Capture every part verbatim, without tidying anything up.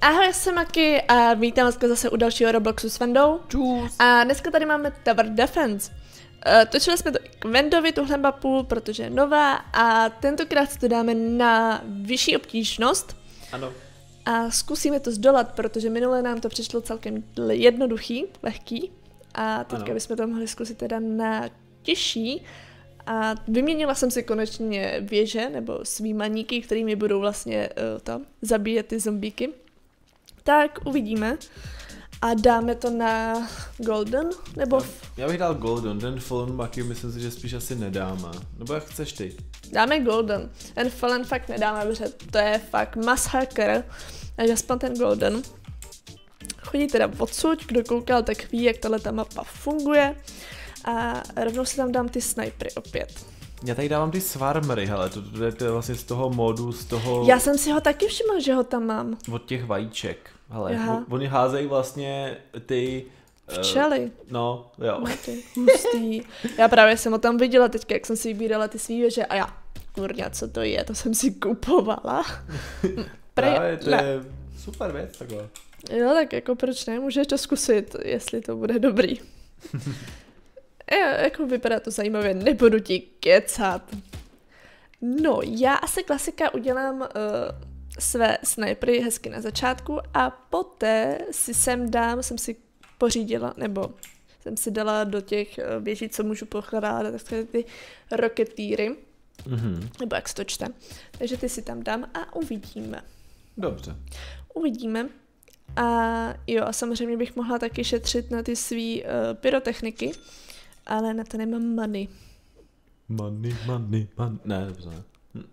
Ahoj, já jsem Maki a vítám vás zase u dalšího Robloxu s Vendou. Čus. A dneska tady máme Tower Defense. Uh, točili jsme to i k Vendovi, tuhle mapu, protože je nová a tentokrát si to dáme na vyšší obtížnost. Ano. A zkusíme to zdolat, protože minule nám to přišlo celkem jednoduchý, lehký. A teďka ano. bychom to mohli zkusit teda na těžší. A vyměnila jsem si konečně věže, nebo svý maníky, kterými budou vlastně uh, to, zabíjet ty zombíky. Tak uvidíme. A dáme to na Golden, nebo... Já, já bych dal Golden, ten Fallen Maki myslím si, že spíš asi nedáme. Nebo jak chceš ty? Dáme Golden. Ten Fallen fakt nedáme, protože to je fakt masakr. Takže aspoň ten Golden. Chodí teda odsud, kdo koukal, tak ví, jak tahle ta mapa funguje. A rovnou si tam dám ty snipery opět. Já tady dávám ty Swarmery, hele, to, to, je, to je vlastně z toho modu, z toho... Já jsem si ho taky všiml, že ho tam mám. Od těch vajíček. Hele, Aha. oni házejí vlastně ty... Včely. Uh, no, jo. Máte, hustý. Já právě jsem ho tam viděla teďka, jak jsem si vybírala ty svý věže a já, kurňa, co to je, to jsem si kupovala. Právě, to ne. je super věc takhle. Jo, tak jako proč ne, můžeš to zkusit, jestli to bude dobrý. Jo, jako vypadá to zajímavě, nebudu ti kecat. No, já asi klasika udělám uh, své snipery hezky na začátku a poté si sem dám, jsem si pořídila, nebo jsem si dala do těch uh, věží, co můžu pokládat, tak ty roketýry, Mhm. nebo jak se to čte. Takže ty si tam dám a uvidíme. Dobře. Uvidíme. A jo, a samozřejmě bych mohla taky šetřit na ty svý uh, pyrotechniky, ale na to nemám money. Money, money, money. Ne, dobře. Hm.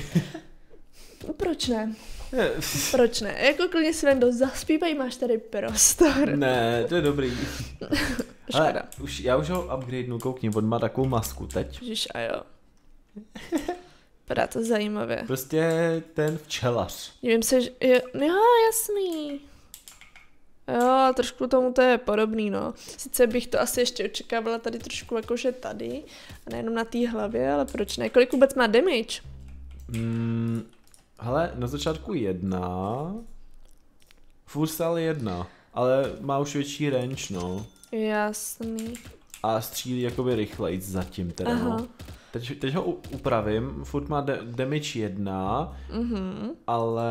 Proč ne? Proč ne? Jako klidně si Vendo, zaspívej, máš tady prostor. Ne, to je dobrý. Škoda. Ale už, já už ho upgradenu, koukni, on má takovou masku teď. Ježiš, a jo. Vypadá to zajímavě. Prostě ten včelař. Divím se, že... Jo, jo, jasný. Jo, trošku tomu to je podobný, no. Sice bych to asi ještě očekávala tady trošku jakože tady, a nejenom na té hlavě, ale proč ne? Kolik vůbec má damage? Hmm, hele, na začátku jedna. Furt stále jedna, ale má už větší range, no. Jasný. A střílí jakoby rychlejc zatím teda, Aha. no. Teď, teď ho u- upravím, furt má de- damage jedna, Mhm. ale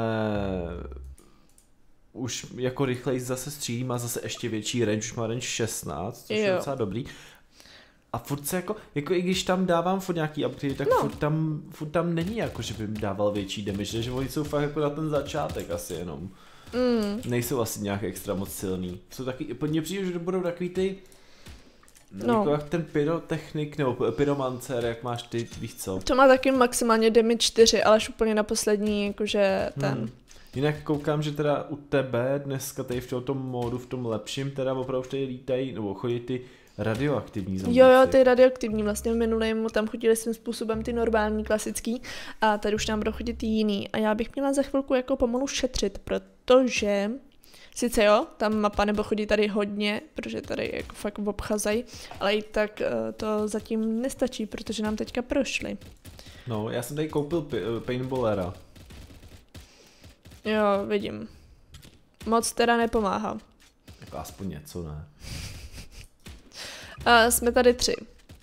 už jako rychlejc zase střílí, má zase ještě větší range, už má range šestnáct, což je Jo. docela dobrý. A furt se jako, jako i když tam dávám furt nějaký upgrade, tak No. furt, tam, furt tam není jako, že by mi dával větší damage, že oni jsou fakt jako na ten začátek asi jenom. Mm. Nejsou asi nějak extra moc silný. Jsou taky, mně přijde, že budou takový ty, No. jako jak ten pyrotechnik, nebo pyromancer, jak máš ty, víš co. To má taky maximálně damage čtyři, ale až úplně na poslední, jakože ten. Hmm. Jinak koukám, že teda u tebe dneska tady v tomto módu, v tom lepším, teda opravdu tady lítají, nebo chodí ty radioaktivní zombíci. Jo, jo, ty radioaktivní, vlastně v minulém tam chodili svým způsobem ty normální, klasický a tady už tam budou chodit ty jiný. A já bych měla za chvilku jako pomalu šetřit, protože sice jo, tam mapa nebo chodí tady hodně, protože tady jako fakt obchazají, ale i tak uh, to zatím nestačí, protože nám teďka prošli. No, já jsem tady koupil pi- paintballera. Jo, vidím. Moc teda nepomáhá. Jako aspoň něco, ne? A jsme tady tři.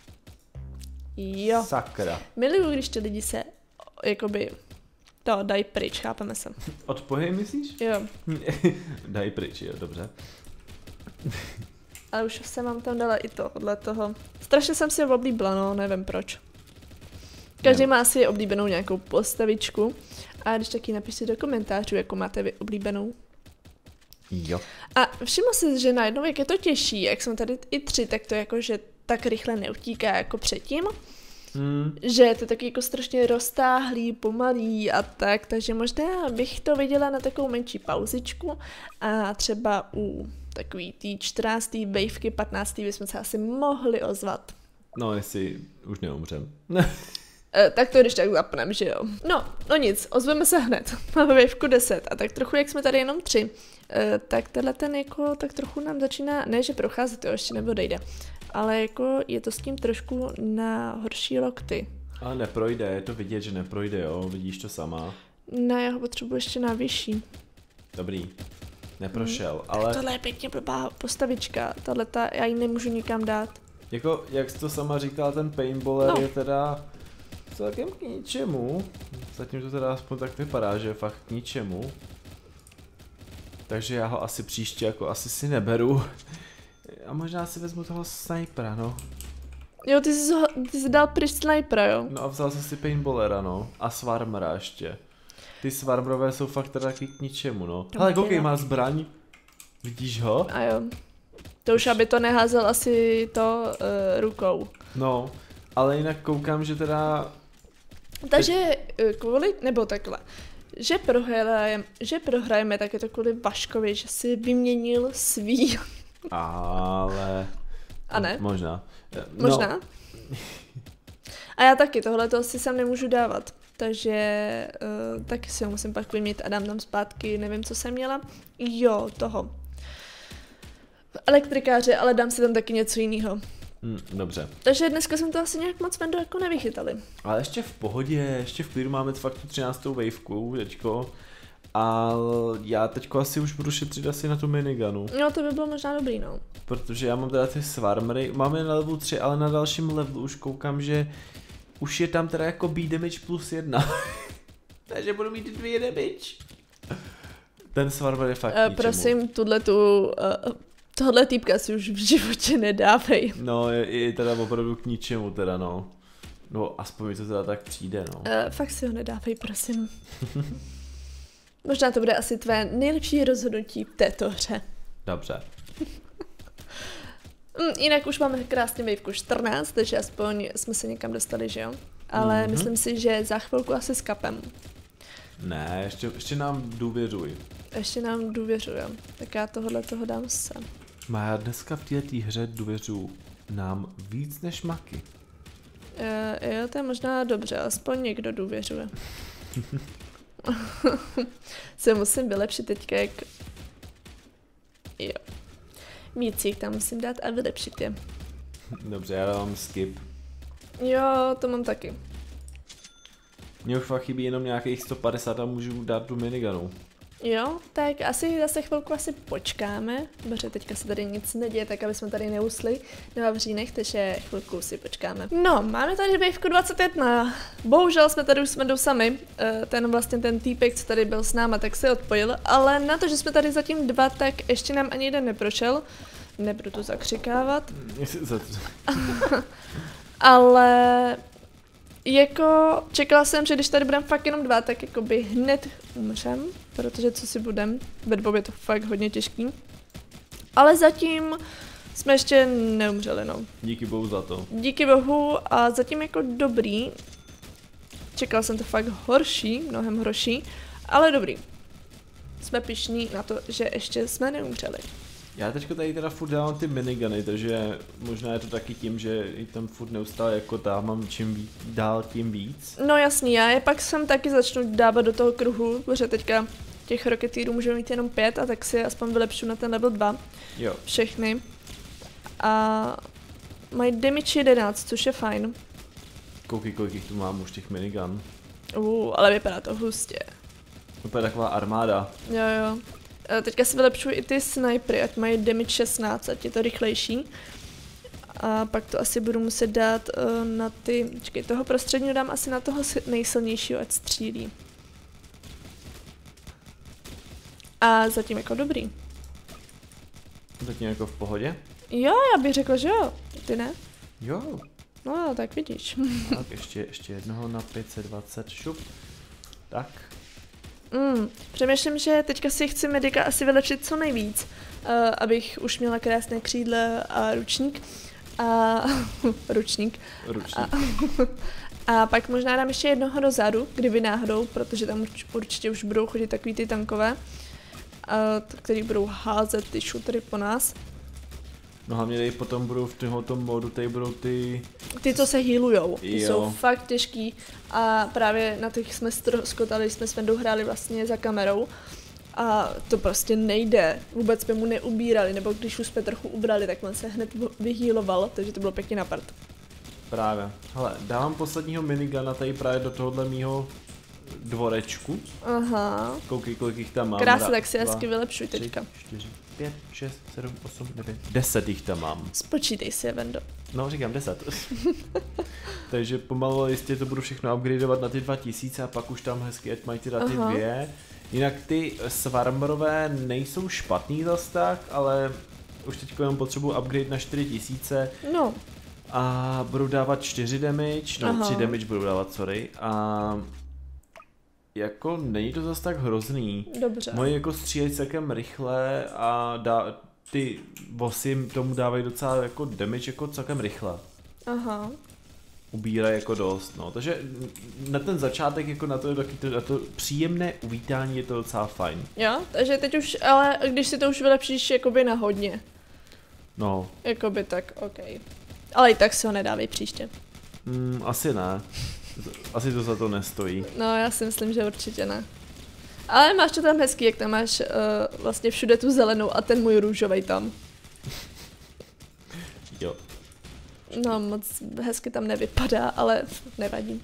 Jo. Sakra. Miluju, když ty lidi se jakoby to dají pryč, chápeme se. Od pohy myslíš? Jo, Daj pryč, jo, dobře. ale už jsem vám tam dala i to, podle toho. Strašně jsem si ho oblíbila, no, nevím proč. Každý má asi oblíbenou nějakou postavičku a když taky napište do komentářů, jako máte vy oblíbenou. Jo. A všiml si, že najednou, jak je to těžší, jak jsme tady i tři, tak to jako, že tak rychle neutíká jako předtím. Hmm. Že je to taky jako strašně roztáhlý, pomalý a tak, takže možná bych to viděla na takovou menší pauzičku a třeba u takový tý čtrnáctý wavky, patnáctý bychom se asi mohli ozvat. No, jestli už neumřem. E, tak to když tak zapnem, že jo. No, no nic, ozveme se hned. Máme wavku deset a tak trochu, jak jsme tady jenom tři, e, tak tenhle ten jako, tak trochu nám začíná, ne že procházet, to ještě neodejde, ale jako je to s tím trošku na horší lokty. Ale neprojde, je to vidět, že neprojde, jo, vidíš to sama. Ne, já ho potřebuji ještě na vyšší. Dobrý. neprošel, hmm. ale... Tak tohle je pěkně blbá postavička, tahleta, já ji nemůžu nikam dát. Jako, jak jsi to sama říkala, ten paintballer no. je teda celkem k ničemu. Zatím to teda aspoň tak vypadá, že je fakt k ničemu. Takže já ho asi příště jako asi si neberu. A možná si vezmu toho snipera, no. Jo, ty jsi, ty jsi dal pryč snipera, jo? No a vzal jsem si paintballera, no. A swarmera ještě. Ty swarmerové jsou fakt teda taky k ničemu, no. Hele, koukej, má zbraň. Vidíš ho? A jo. To už, aby to neházel asi to uh, rukou. No, ale jinak koukám, že teda... Takže kvůli, nebo takhle, že prohrajeme, že prohrajeme, tak je to kvůli Vaškovi, že si vyměnil svý. Ale... A ne? Možná. No. Možná. A já taky, tohle to asi sem nemůžu dávat. Takže uh, taky si ho musím pak vyměnit a dám tam zpátky, nevím, co jsem měla. Jo, toho. Elektrikáře, ale dám si tam taky něco jiného. Hmm, dobře. Takže dneska jsme to asi nějak moc mendo jako nevychytali. Ale ještě v pohodě, ještě v klidu máme fakt tu třináctou waveku, teďko. A já teďko asi už budu šetřit asi na tu minigunu. No to by bylo možná dobrý, no. Protože já mám teda ty swarmery, máme na levelu tři, ale na dalším levelu už koukám, že už je tam teda jako B damage plus jedna. Takže budu mít dvě damage. Ten swarmer je fakt uh, Prosím, tuhle tu... Uh, tohle týpka si už v životě nedávej. No, je, je teda opravdu k ničemu teda, no. No, aspoň mi to teda tak přijde, no. Uh, fakt si ho nedávej, prosím. Možná to bude asi tvé nejlepší rozhodnutí v této hře. Dobře. mm, jinak už máme krásně waveku čtrnáct, takže aspoň jsme se někam dostali, že jo? Ale mm-hmm. myslím si, že za chvilku asi s kapem. Ne, ještě, ještě nám důvěřuj. Ještě nám důvěřuji, tak já tohle toho dám sem. Má já dneska v této hře důvěřuji nám víc než Maki. Uh, jo, to je možná dobře, aspoň někdo důvěřuje. Se musím vylepšit teďka, jak... Jo. Mícík tam musím dát a vylepšit je. Dobře, já dávám skip. Jo, to mám taky. Mně už fakt chybí jenom nějakých sto padesát a můžu dát tu minigunu. Jo, tak asi zase chvilku asi počkáme, protože teďka se tady nic neděje, tak aby jsme tady neusli na vavřínech, takže chvilku si počkáme. No, máme tady waveku dvacet jedna. Bohužel jsme tady už jsme jdou sami, ten vlastně ten týpek, co tady byl s náma, tak se odpojil, ale na to, že jsme tady zatím dva, tak ještě nám ani jeden neprošel. Nebudu to zakřikávat. Ale... Jako, čekala jsem, že když tady budeme fakt jenom dva, tak jako by hned umřem, protože co si budem, ve dvou je to fakt hodně těžký. Ale zatím jsme ještě neumřeli, no. Díky bohu za to. Díky bohu a zatím jako dobrý. Čekala jsem to fakt horší, mnohem horší, ale dobrý. Jsme pyšní na to, že ještě jsme neumřeli. Já teďko tady teda furt dávám ty miniguny, takže možná je to taky tím, že i tam furt neustále jako dávám čím víc, dál tím víc. No jasný, já je pak sem taky začnu dávat do toho kruhu, protože teďka těch roketýrů můžeme mít jenom pět a tak si aspoň vylepšu na ten level dva. Jo. Všechny. A mají damage jedenáct, což je fajn. Koukej, kolik jich tu mám už těch minigun. Uh, ale vypadá to hustě. Úplně taková armáda. Jo, jo. Teďka si vylepšuji i ty snipery, ať mají damage šestnáct, ať je to rychlejší. A pak to asi budu muset dát uh, na ty, čekej, toho prostředního dám asi na toho nejsilnějšího, ať střílí. A zatím jako dobrý. Zatím jako v pohodě? Jo, já bych řekla, že jo. Ty ne? Jo. No, tak vidíš. Tak ještě, ještě jednoho na pět set dvacet, šup. Tak. Mm, přemýšlím, že teďka si chci medika asi vylepšit co nejvíc, uh, abych už měla krásné křídla a ručník. A ručník. Ručník. A, a pak možná dám ještě jednoho dozadu, kdyby náhodou, protože tam urč, určitě už budou chodit takový ty tankové, uh, který budou házet ty šutery po nás. No hlavně tady potom budou v tomto modu, tady budou ty... Ty, co se healujou, ty jo. jsou fakt těžký a právě na těch jsme skotali, jsme s Vendou hráli vlastně za kamerou a to prostě nejde, vůbec jsme mu neubírali, nebo když už jsme trochu ubrali, tak on se hned vyhealoval, takže to bylo pěkně na prd. Právě. Hele, dávám posledního miniguna tady právě do tohohle mýho dvorečku. Aha. Koukej, kolik jich tam mám. Krásně, tak si hezky vylepšuj teďka. čtyři, pět, šest, sedm, osm, devět, deset jich tam mám. Spočítej si je, Vendo. No, říkám deset. Takže pomalu jistě to budu všechno upgradeovat na ty dva tisíce a pak už tam hezky, ať mají teda ty Aha. dvě. Jinak ty Swarmerové nejsou špatný zas tak, ale už teď jenom potřebuji upgrade na čtyři tisíce. No. A budu dávat čtyři damage, no Aha. tři damage budu dávat, sorry. A jako není to zase tak hrozný. Dobře. Moje jako střílejí celkem rychle a dá, ty bossy tomu dávají docela jako damage jako celkem rychle. Aha. Ubírají jako dost, no. Takže na ten začátek jako na to, na to příjemné uvítání je to docela fajn. Jo, takže teď už, ale když si to už vylepšíš jakoby na hodně. No. Jakoby tak, ok. Ale i tak si ho nedávej příště. Mm, asi ne. Asi to za to nestojí. No, já si myslím, že určitě ne. Ale máš to tam hezký, jak tam máš uh, vlastně všude tu zelenou a ten můj růžovej tam. Jo. No, moc hezky tam nevypadá, ale nevadí.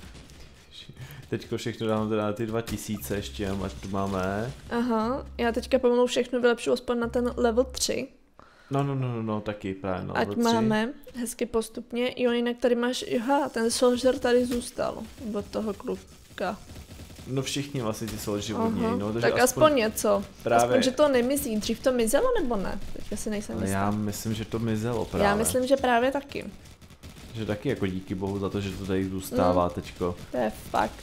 Teďko všechno dám teda na ty dva tisíce ještě, ať tu máme. Aha, já teďka pomalu všechno vylepšu aspoň na ten level tři. No, no, no, no, no taky právě na Ať level tři. máme hezky postupně. Jo, jinak tady máš, aha, ten soldier tady zůstal od toho kluka. No všichni vlastně ty soldier od něj, no. Tak aspoň, aspoň něco. Právě. Aspoň, že to nemizí. Dřív to mizelo nebo ne? Teďka si nejsem Ale jistá. já myslím, že to mizelo právě. Já myslím, že právě taky. Že taky jako díky bohu za to, že to tady zůstává mm. teďko. To je fakt.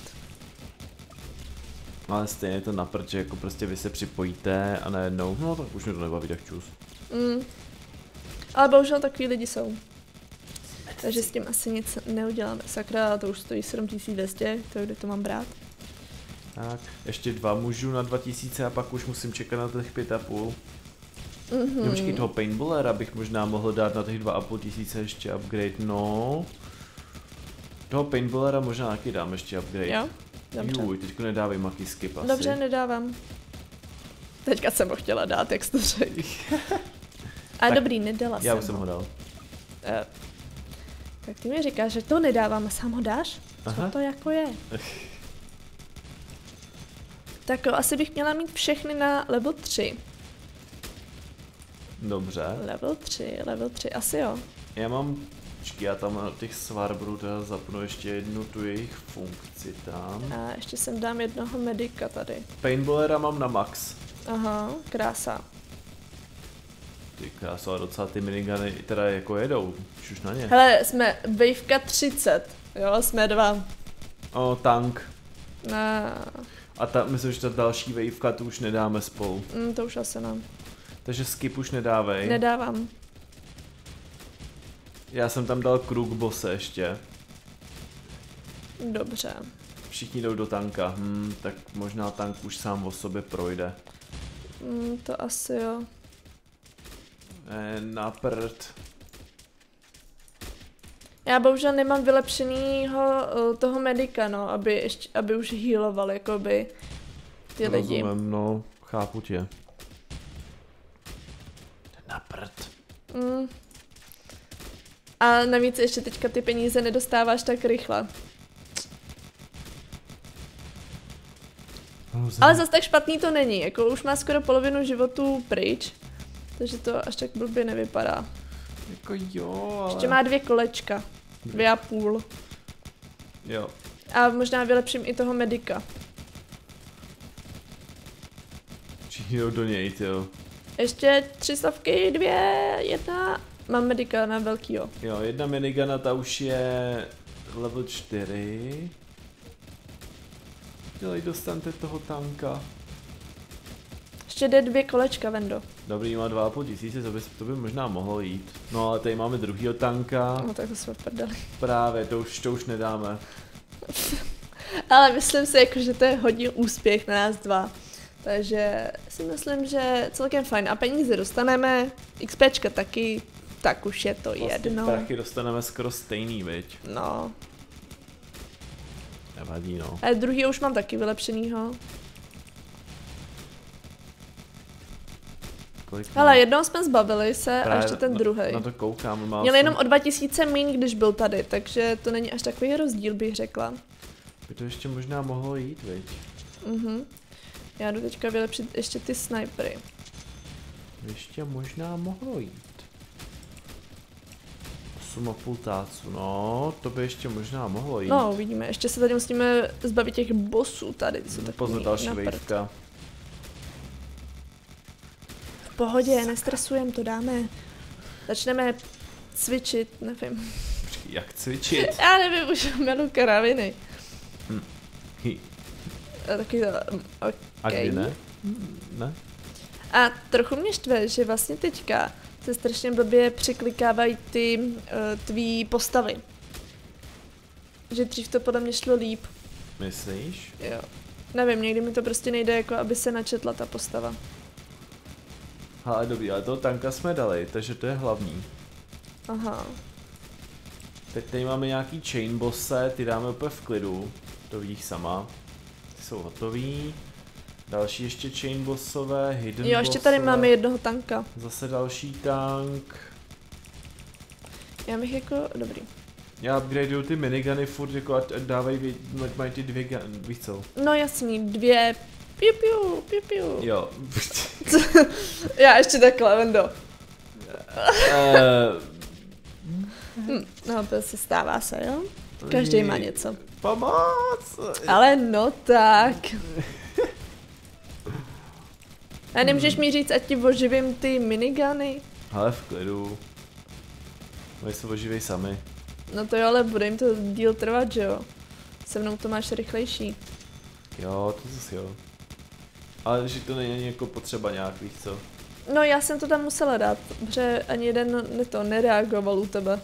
Ale stejně je to na prd, že jako prostě vy se připojíte a najednou, no tak už mě to nebaví, tak čus. Mm. Ale bohužel takový lidi jsou. Takže s tím asi nic neuděláme. Sakra, to už stojí sedm tisíc dvě stě, to kde to mám brát? Tak, ještě dva můžu na dva tisíce a pak už musím čekat na těch pět a půl. Mm-hmm. Jo, počkej, toho paintballera bych možná mohl dát na těch dva a půl tisíce ještě upgrade, no. Toho paintballera možná taky dám ještě upgrade. Jo, dobře. Juj, teďko nedávej maky skip asi. Dobře, nedávám. Teďka jsem ho chtěla dát, jak jsi to řekl. A Tak, dobrý, nedala Já jsem už jsem ho dal. Uh, tak ty mi říkáš, že to nedávám a sám ho dáš? Aha. Co to jako je? Tak jo, asi bych měla mít všechny na level tři. Dobře. Level tři, level tři, asi jo. Já mám, počkej, já tam na těch Swarmerů teda zapnu ještě jednu tu jejich funkci tam. A ještě sem dám jednoho medika tady. Paintballera mám na max. Aha, krása. Ty krása, docela ty miniguny teda jako jedou, už na ně. Hele, jsme waveka třicet, jo, jsme dva. O, tank. Na... A ta, myslím, že ta další waveka tu už nedáme spolu. Mm, to už asi ne. Takže skip už nedávej. Nedávám. Já jsem tam dal kruk bose ještě. Dobře. Všichni jdou do tanka, hm, tak možná tank už sám o sobě projde. Mm, to asi jo. E, na prd. Já bohužel nemám vylepšenýho uh, toho medika, no, aby, ještě, aby už healoval, jakoby, ty lidi. Rozumím, no, chápu tě. Na prd. Mm. A navíc ještě teďka ty peníze nedostáváš tak rychle. Ale zase tak špatný to není, jako už má skoro polovinu životu pryč, takže to až tak blbě nevypadá. Jako jo, ale... Ještě má dvě kolečka, dvě a půl. Jo. A možná vylepším i toho medika. Všichni jdou do něj, jo. Ještě tři stovky, dvě, jedna. Mám medika na velkýho. Jo, jedna minigana, ta už je level čtyři. Dělej, dostaňte toho tanka. Ještě jde dvě kolečka, Vendo. Dobrý, má dva a půl tisíce, to by, to by možná mohlo jít. No ale tady máme druhýho tanka. No tak to jsme prdeli. Právě, to už, to už nedáme. Ale myslím si, jako, že to je hodně úspěch na nás dva. Takže si myslím, že celkem fajn. A peníze dostaneme, XPčka taky, tak už je to Vlastně jedno. prachy dostaneme skoro stejný, viď? No. Nevadí, no. A druhý už mám taky vylepšenýho. Kolik Ale jednou jsme zbavili se Právě a ještě ten na, druhý. Na to koukám. Má Měl jsem... jenom o dva tisíce míň, když byl tady, takže to není až takový rozdíl, bych řekla. By to ještě možná mohlo jít, viď? Mhm. Já jdu teďka vylepšit ještě ty snipery. Ještě možná mohlo jít. osm a půl táců, no, to by ještě možná mohlo jít. No, uvidíme. Ještě se tady musíme zbavit těch bossů tady. Co no, tak pozor, další vejvka. V pohodě, nestresujem, to dáme. Začneme cvičit, nevím. Jak cvičit? Já nevím, už milu kraviny. Hm. A taky to, okay. A kdy ne? Ne? A trochu mě štve, že vlastně teďka se strašně blbě překlikávají ty uh, tvý postavy. Že dřív to podle mě šlo líp. Myslíš? Jo. Nevím, někdy mi to prostě nejde, jako aby se načetla ta postava. Ale dobrý, ale toho tanka jsme dali, takže to je hlavní. Aha. Teď tady máme nějaký chain bosse, ty dáme úplně v klidu. To vidíš sama. Ty jsou hotový. Další ještě chain bossové, hidden Jo, ještě tady bossové. máme jednoho tanka. Zase další tank. Já bych jako, dobrý. Já upgradeuju ty miniguny furt, jako ať, ať dávají, vě- ať mají ty dvě, ga- víš co? No jasný, dvě, piu piu, piu piu. Jo. Já ještě takhle, Vendo. uh, Hm, no to se stává se, jo? Každý má něco. Pomoc! Ale no tak. A nemůžeš mi říct, ať ti oživím ty miniguny? Ale v klidu. Oni se oživěj sami. No to jo, ale bude jim to díl trvat, že jo? Se mnou to máš rychlejší. Jo, to zase jo. Ale že to není jako potřeba nějak, víš co? No já jsem to tam musela dát, protože ani jeden ne to nereagoval u tebe.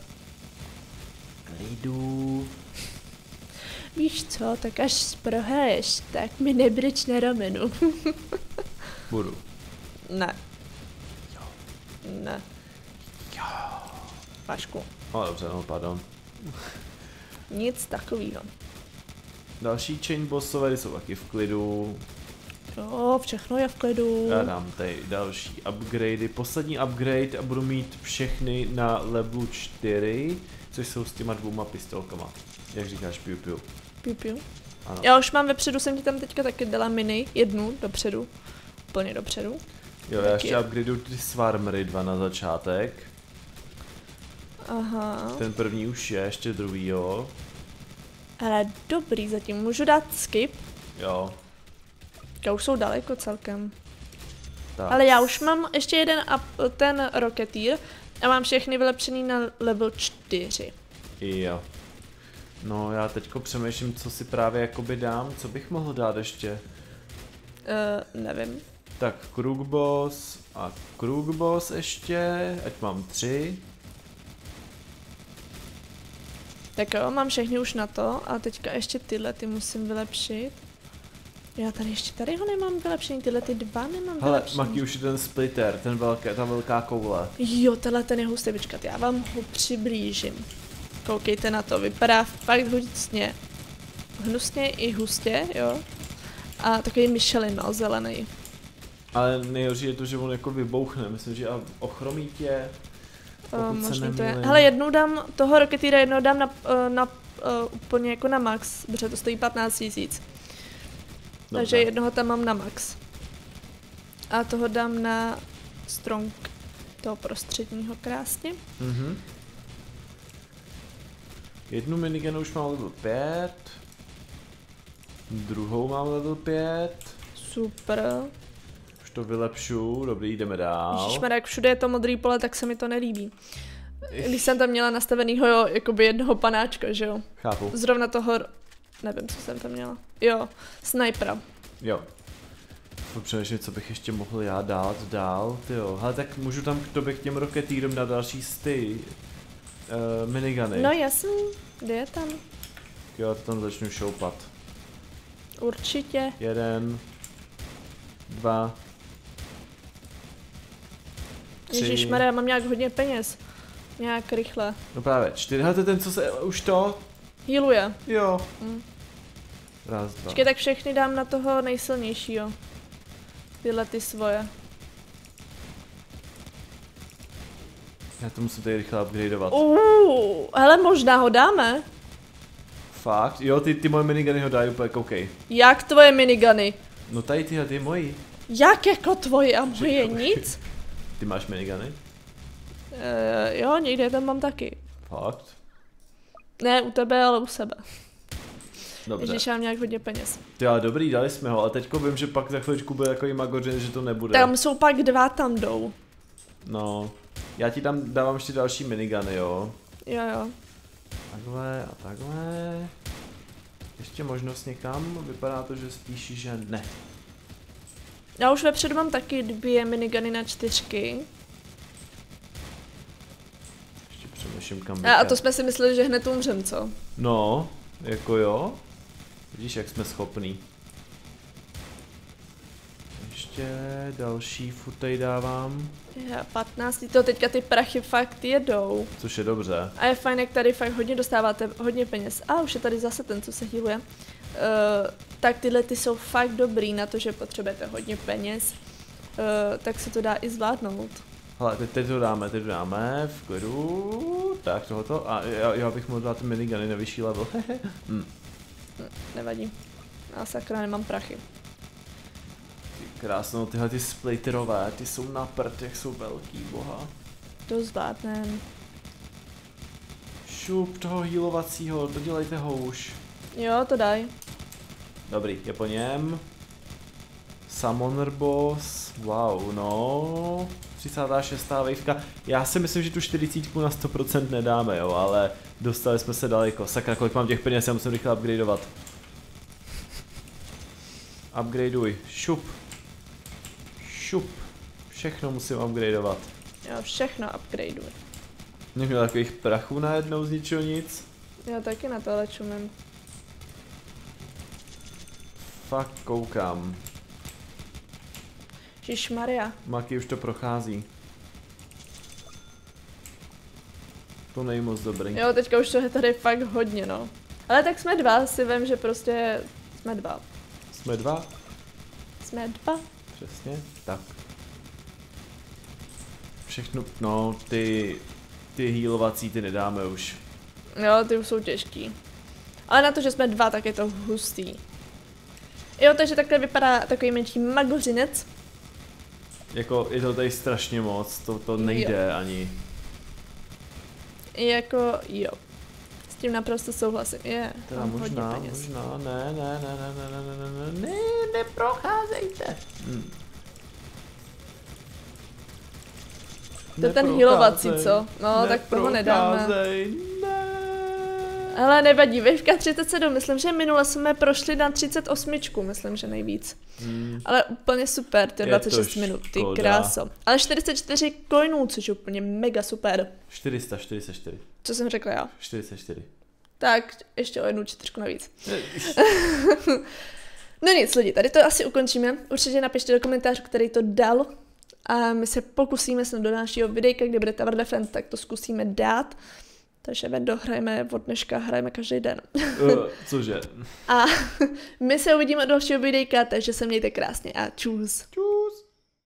Klidu. Víš co, tak až prohraješ, tak mi nebrč na ramenu. Budu. Ne. Jo. Ne. Jo. Vašku. No dobře, no pardon. Nic takovýho. Další chain bossové jsou taky v klidu. Jo, všechno je v klidu. Já dám tady další upgradey. Poslední upgrade a budu mít všechny na levelu čtyři, což jsou s těma dvouma pistolkama. Jak říkáš, piu piu. Piu, piu. Ano. Já už mám vepředu, jsem ti tam teďka taky dala mini, jednu dopředu. Úplně dopředu. Jo, já ještě upgradeuju ty Swarmery dva na začátek. Aha. Ten první už je, ještě druhý, jo. Ale dobrý, zatím můžu dát skip. Jo. Já už jsou daleko celkem. Tak. Ale já už mám ještě jeden up, ten Rocketeer a mám všechny vylepšený na level čtyři. Jo. No já teďko přemýšlím, co si právě jakoby dám, co bych mohl dát ještě. Uh, nevím. Tak Krugboss a Krugboss ještě, ať mám tři. Tak jo, mám všechny už na to a teďka ještě tyhle ty musím vylepšit. Já tady ještě tady ho nemám vylepšený, tyhle ty dva nemám Hele, vylepšený. Maki, už je ten splitter, ten velké, ta velká koule. Jo, tenhle ten je hustý, počkat, já vám ho přiblížím. Koukejte na to, vypadá fakt hnusně. Hnusně i hustě, jo. A takový Michelin, no, zelený. Ale nejhorší je to, že on jako vybouchne, myslím, že a ochromí tě. Uh, možný to je. nemýlím. Hele, jednou dám toho Rocketeera, jednou dám na, uh, na uh, úplně jako na max, protože to stojí patnáct tisíc. Takže jednoho tam mám na max. A toho dám na strong, toho prostředního krásně. Mhm. Jednu minigunu už mám level pět. Druhou mám level pět. Super. Už to vylepšu, dobrý, jdeme dál. Ježišmarja, jak všude je to modrý pole, tak se mi to nelíbí. Když jsem tam měla nastavenýho, jo, jakoby jednoho panáčka, že jo. Chápu. Zrovna toho, nevím, co jsem tam měla. Jo, snipera. Jo. Přemýšlím, co bych ještě mohl já dát dál, tyjo. Hele, tak můžu tam k tobě k těm Rocketeerům na další sty uh, miniguny. No jasný, kde je tam? Jo, to tam začnu šoupat. Určitě. Jeden. Dva. Tři. Ježišmarja, já mám nějak hodně peněz. Nějak rychle. No právě, čtyři. Hele, to je ten, co se, už to? Healuje. Jo. Mm. Raz, dva. Počkej, tak všechny dám na toho nejsilnějšího. Tyhle ty svoje. Já to musím tady rychle upgradeovat. Uuu, hele, možná ho dáme. Fakt? Jo, ty, ty moje minigany ho dají úplně, koukej. Jak tvoje minigany? No tady tyhle, ty moji. Jak jako tvoje a moje nic? Ty máš minigany? Uh, jo, někde tam mám taky. Fakt? Ne u tebe, ale u sebe. Dobře. Když mám nějak hodně peněz. Ty ale dobrý, dali jsme ho, ale teďko vím, že pak za chviličku bude takový magořin, že to nebude. Tam jsou pak dva, tam jdou. No, já ti tam dávám ještě další minigany, jo. Jo, jo. Takhle a takhle. Ještě možnost někam, vypadá to, že spíš, že ne. Já už vepředu mám taky dvě minigany na čtyřky. Ještě přemýšlím kam A, a to jsme si mysleli, že hned umřem, co? No, jako jo. Vidíš, jak jsme schopní. Ještě další furt tady dávám. Já patnáct, to teďka ty prachy fakt jedou. Což je dobře. A je fajn, jak tady fakt hodně dostáváte, hodně peněz. A už je tady zase ten, co se healuje. Uh, tak tyhle ty jsou fakt dobrý na to, že potřebujete hodně peněz. Uh, tak se to dá i zvládnout. Hele, teď, teď to dáme, teď to dáme, v klidu. Tak tohoto. A já, já bych mohl dát minigany na vyšší level. hm. Nevadí. Já sakra nemám prachy. Krásno, tyhle ty splitterové, ty jsou na prd, jak jsou velký, boha. To zvládnem. Šup toho healovacího, dodělejte ho už. Jo, to daj. Dobrý, je po něm. Summoner boss, wow, no. třicátá šestá waveka. Já si myslím, že tu čtyřicítku na sto procent nedáme, jo, ale dostali jsme se daleko. Sakra, kolik mám těch peněz, já musím rychle upgradeovat. Upgradeuj, šup. Šup. Všechno musím upgradeovat. Jo, všechno upgradeuj. Neměl takových prachů najednou z ničeho nic. Já taky na tohle čumím. Fakt koukám. Ježišmarja. Maki už to prochází. To není moc dobrý. Jo, teďka už to je tady fakt hodně, no. Ale tak jsme dva, si vím, že prostě jsme dva. Jsme dva? Jsme dva. Přesně, tak. Všechno, no, ty, ty healovací ty nedáme už. Jo, ty už jsou těžký. Ale na to, že jsme dva, tak je to hustý. Jo, takže takhle vypadá takový menší magořinec. Jako, je to tady strašně moc, to, to nejde jo. ani. Jako, jo. S tím naprosto souhlasím, je. Teda mám možná, hodně peněz. možná, ne, ne, ne, ne, ne, ne, ne, ne, ne, neprocházejte. Hm. To je ten healovací, co? No, tak toho nedáme. Neprocházej, ne. Ale nevadí, waveka třicet sedm, myslím, že minule jsme prošli na třicet osm, myslím, že nejvíc. Hmm. Ale úplně super, ty Je dvacet to šest minut, ty škoda. kráso. Ale čtyřicet čtyři coinů, což je úplně mega super. čtyři sta čtyřicet čtyři. Co jsem řekla já? čtyřicet čtyři. Tak, ještě o jednu čtyřku navíc. No nic, lidi, tady to asi ukončíme. Určitě napište do komentářů, který to dal. A my se pokusíme snad do dalšího videjka, kde bude Tower Defense, tak to zkusíme dát. Takže Vendo, hrajeme od dneška, hrajeme každý den. uh, cože? A my se uvidíme do dalšího videjka, takže se mějte krásně a čus. Čus.